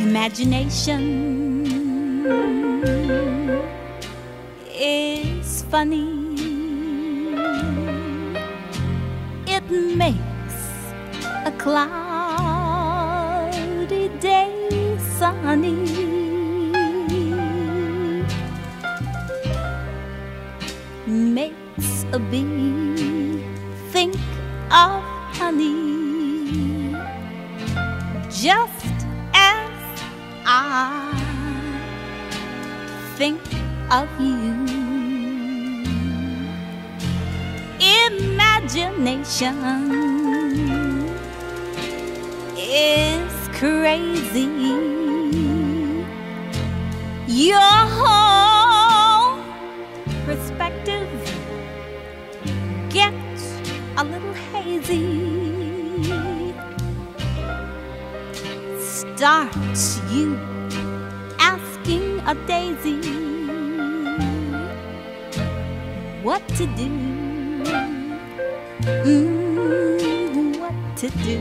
Imagination is funny. It makes a cloudy day sunny. Makes a bee think of honey, just as I think of you. Imagination is crazy. Your whole perspective gets a little hazy. Starts you asking a daisy what to do, what to do.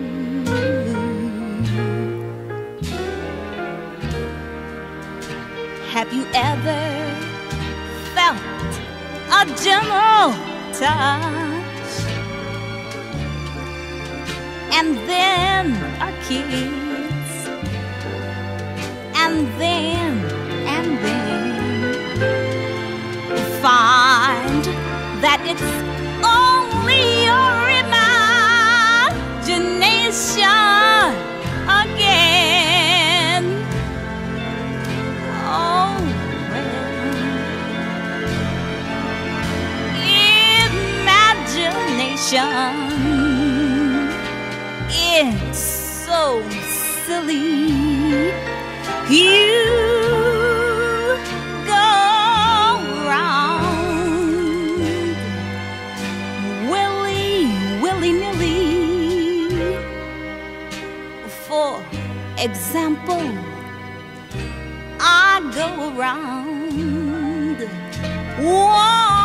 Have you ever felt a gentle touch and then a kiss, and then find that it's only your imagination again? Oh, well, imagination, it's so silly. You go round willy-nilly. For example, I go round one